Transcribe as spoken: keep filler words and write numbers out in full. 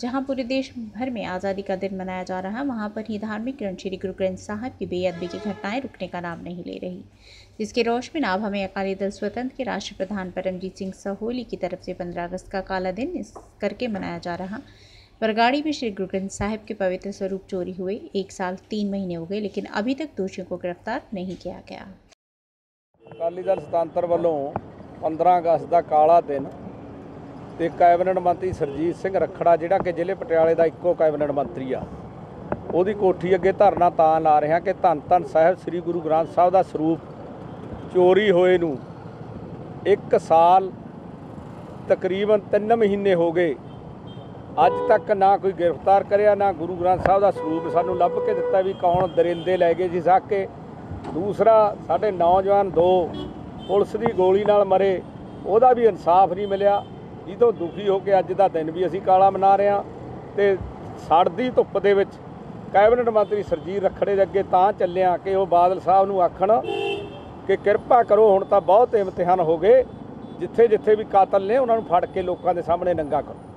जहां पूरे देश भर में आज़ादी का दिन मनाया जा रहा है, वहां पर ही धार्मिक ग्रंथ श्री गुरु ग्रंथ साहिब की बेअदबी की घटनाएं रुकने का नाम नहीं ले रही, जिसके रोष में अब हमें अकाली दल स्वतंत्र के राष्ट्रीय प्रधान परमजीत सिंह सहोली की तरफ से पंद्रह अगस्त का काला दिन इस करके मनाया जा रहा। बरगाड़ी में श्री गुरु ग्रंथ साहिब के पवित्र स्वरूप चोरी हुए एक साल तीन महीने हो गए, लेकिन अभी तक दोषियों को गिरफ्तार नहीं किया गया। अकाली दल स्वतंत्र वालों पंद्रह अगस्त का काला दिन ਤੇ कैबिनेट मंत्री सरजीत सिंह रखड़ा ਜਿਹੜਾ ਕਿ ਜ਼ਿਲ੍ਹੇ ਪਟਿਆਲੇ ਦਾ ਇੱਕੋ कैबिनेट मंत्री ਆ, ਉਹਦੀ ਕੋਠੀ ਅੱਗੇ ਧਰਨਾ ਤਾਂ ਲਾ ਰਿਹਾ ਕਿ ਧੰਨ ਧੰਨ ਸਾਹਿਬ ਸ੍ਰੀ ਗੁਰੂ ਗ੍ਰੰਥ ਸਾਹਿਬ ਦਾ ਸਰੂਪ ਚੋਰੀ ਹੋਏ ਨੂੰ ਇੱਕ ਸਾਲ ਤਕਰੀਬਨ ਤਿੰਨ ਮਹੀਨੇ ਹੋ ਗਏ, ਅੱਜ ਤੱਕ ਨਾ ਕੋਈ ਗ੍ਰਿਫਤਾਰ ਕਰਿਆ, ਨਾ ਗੁਰੂ ਗ੍ਰੰਥ ਸਾਹਿਬ ਦਾ ਸਰੂਪ ਸਾਨੂੰ ਲੱਭ ਕੇ ਦਿੱਤਾ ਵੀ ਕੌਣ ਦਰਿੰਦੇ ਲੈ ਗਏ ਜੀ ਸਾਕ ਕੇ। ਦੂਸਰਾ, ਸਾਡੇ ਨੌਜਵਾਨ ਦੋ ਪੁਲਿਸ ਦੀ ਗੋਲੀ ਨਾਲ ਮਰੇ, ਉਹਦਾ ਵੀ ਇਨਸਾਫ ਨਹੀਂ ਮਿਲਿਆ, ਜਿੱਦੋਂ ਦੁਖੀ ਹੋ ਕੇ ਅੱਜ ਦਾ ਦਿਨ ਵੀ ਅਸੀਂ ਕਾਲਾ ਮਨਾ ਰਹੇ ਹਾਂ। ਤੇ ਸੜਦੀ ਧੁੱਪ ਦੇ ਵਿੱਚ ਕੈਬਨਿਟ ਮੰਤਰੀ ਸਰਜੀਤ ਰਖੜੇ ਦੇ ਅੱਗੇ ਤਾਂ ਚੱਲਿਆ ਕਿ ਉਹ ਬਾਦਲ ਸਾਹਿਬ ਨੂੰ ਆਖਣ ਕਿ ਕਿਰਪਾ ਕਰੋ, ਹੁਣ ਤਾਂ ਬਹੁਤ ਇਮਤਿਹਾਨ ਹੋ ਗਏ, ਜਿੱਥੇ ਜਿੱਥੇ ਵੀ ਕਾਤਲ ਨੇ ਉਹਨਾਂ ਨੂੰ ਫੜ ਕੇ ਲੋਕਾਂ ਦੇ ਸਾਹਮਣੇ ਨੰਗਾ ਕਰੋ।